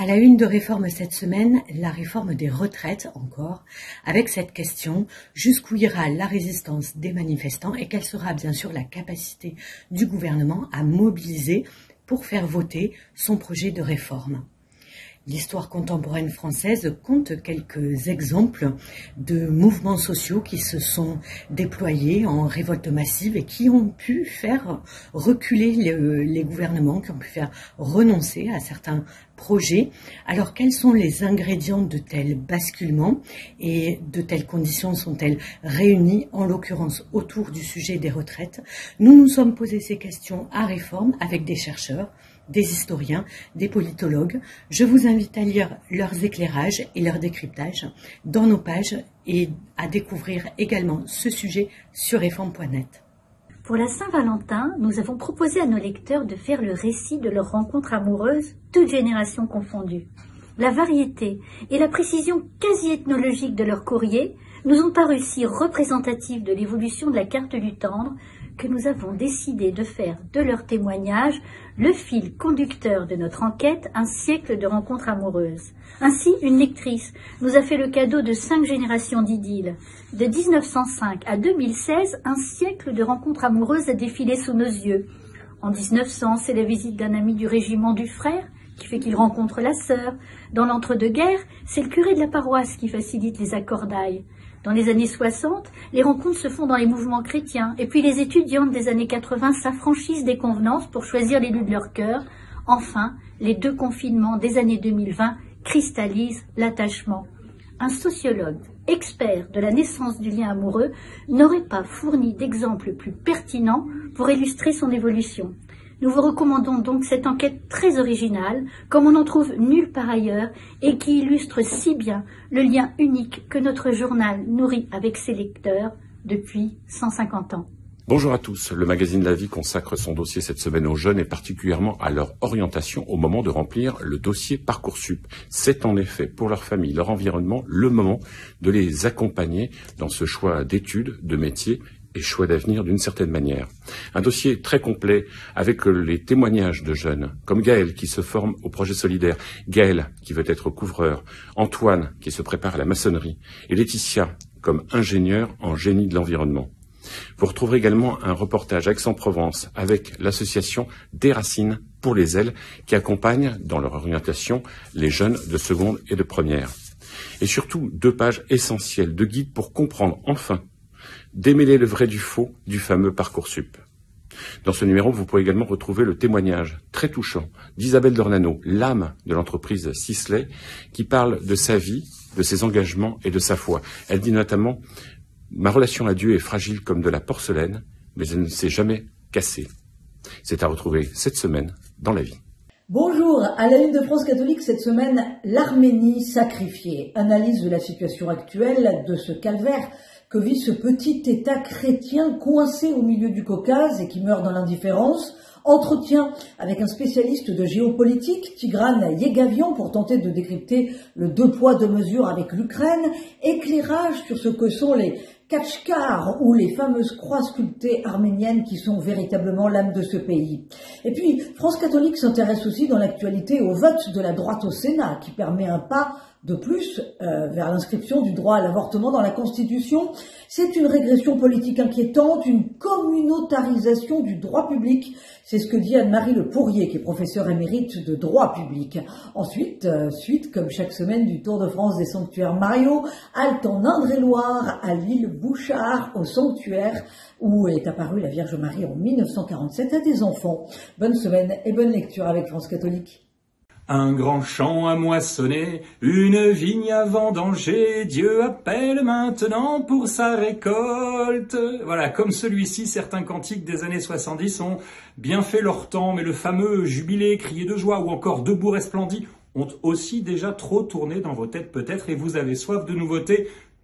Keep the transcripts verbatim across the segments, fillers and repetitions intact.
À la une de Réforme cette semaine, la réforme des retraites encore, avec cette question, jusqu'où ira la résistance des manifestants et quelle sera bien sûr la capacité du gouvernement à mobiliser pour faire voter son projet de réforme. L'histoire contemporaine française compte quelques exemples de mouvements sociaux qui se sont déployés en révolte massive et qui ont pu faire reculer les, les gouvernements, qui ont pu faire renoncer à certains projets. Alors, quels sont les ingrédients de tels basculements et de telles conditions sont-elles réunies, en l'occurrence autour du sujet des retraites? Nous nous sommes posé ces questions à Réforme avec des chercheurs, des historiens, des politologues. Je vous invite à lire leurs éclairages et leurs décryptages dans nos pages et à découvrir également ce sujet sur réforme point net. Pour la Saint-Valentin, nous avons proposé à nos lecteurs de faire le récit de leur rencontre amoureuse, toutes générations confondues. La variété et la précision quasi ethnologique de leur courrier nous ont paru si représentatives de l'évolution de la carte du tendre que nous avons décidé de faire de leur témoignage le fil conducteur de notre enquête, un siècle de rencontres amoureuses. Ainsi, une lectrice nous a fait le cadeau de cinq générations d'idylle. De mille neuf cent cinq à deux mille seize, un siècle de rencontres amoureuses a défilé sous nos yeux. En mille neuf cents, c'est la visite d'un ami du régiment du frère qui fait qu'il rencontre la sœur. Dans l'entre-deux-guerres, c'est le curé de la paroisse qui facilite les accordailles. Dans les années soixante, les rencontres se font dans les mouvements chrétiens, et puis les étudiantes des années quatre-vingts s'affranchissent des convenances pour choisir l'élu de leur cœur. Enfin, les deux confinements des années deux mille vingt cristallisent l'attachement. Un sociologue, expert de la naissance du lien amoureux, n'aurait pas fourni d'exemples plus pertinents pour illustrer son évolution. Nous vous recommandons donc cette enquête très originale, comme on n'en trouve nulle part ailleurs, et qui illustre si bien le lien unique que notre journal nourrit avec ses lecteurs depuis cent cinquante ans. Bonjour à tous. Le magazine La Vie consacre son dossier cette semaine aux jeunes et particulièrement à leur orientation au moment de remplir le dossier Parcoursup. C'est en effet pour leur famille, leur environnement, le moment de les accompagner dans ce choix d'études, de métiers et choix d'avenir d'une certaine manière. Un dossier très complet avec les témoignages de jeunes, comme Gaël qui se forme au projet solidaire, Gaël qui veut être couvreur, Antoine qui se prépare à la maçonnerie et Laetitia comme ingénieure en génie de l'environnement. Vous retrouverez également un reportage à Aix-en-Provence avec l'association Des Racines pour les ailes qui accompagne dans leur orientation les jeunes de seconde et de première. Et surtout deux pages essentielles de guide pour comprendre enfin démêler le vrai du faux du fameux Parcoursup. Dans ce numéro, vous pourrez également retrouver le témoignage très touchant d'Isabelle Dornano, l'âme de l'entreprise Sisley, qui parle de sa vie, de ses engagements et de sa foi. Elle dit notamment « Ma relation à Dieu est fragile comme de la porcelaine, mais elle ne s'est jamais cassée. » C'est à retrouver cette semaine dans La Vie. Bonjour, à la une de France catholique cette semaine, l'Arménie sacrifiée. Analyse de la situation actuelle de ce calvaire que vit ce petit État chrétien coincé au milieu du Caucase et qui meurt dans l'indifférence. Entretien avec un spécialiste de géopolitique, Tigran Yegavian, pour tenter de décrypter le deux poids deux mesures avec l'Ukraine. Éclairage sur ce que sont les Kachkars ou les fameuses croix sculptées arméniennes qui sont véritablement l'âme de ce pays. Et puis, France catholique s'intéresse aussi dans l'actualité au vote de la droite au Sénat qui permet un pas de plus euh, vers l'inscription du droit à l'avortement dans la Constitution. C'est une régression politique inquiétante, une communautarisation du droit public. C'est ce que dit Anne-Marie Le Pourrier, qui est professeure émérite de droit public. Ensuite, euh, suite, comme chaque semaine, du Tour de France des sanctuaires Mario, halte en Indre-et-Loire, à l'île Bouchard, au sanctuaire où est apparue la Vierge Marie en mille neuf cent quarante-sept à des enfants. Bonne semaine et bonne lecture avec France catholique. Un grand champ à moissonner, une vigne à vendanger, Dieu appelle maintenant pour sa récolte. Voilà, comme celui-ci, certains cantiques des années soixante-dix ont bien fait leur temps, mais le fameux jubilé, crié de joie ou encore debout resplendit ont aussi déjà trop tourné dans vos têtes peut-être et vous avez soif de nouveautés.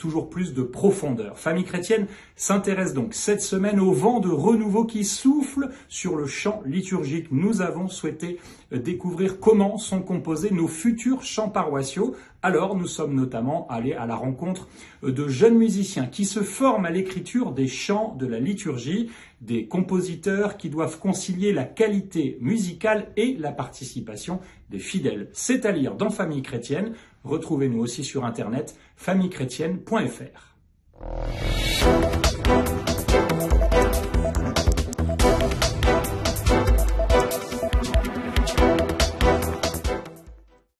toujours plus de profondeur. Famille chrétienne s'intéresse donc cette semaine au vent de renouveau qui souffle sur le chant liturgique. Nous avons souhaité découvrir comment sont composés nos futurs chants paroissiaux. Alors, nous sommes notamment allés à la rencontre de jeunes musiciens qui se forment à l'écriture des chants de la liturgie, des compositeurs qui doivent concilier la qualité musicale et la participation des fidèles. C'est à lire dans Famille chrétienne. Retrouvez-nous aussi sur internet famille chrétienne point f r.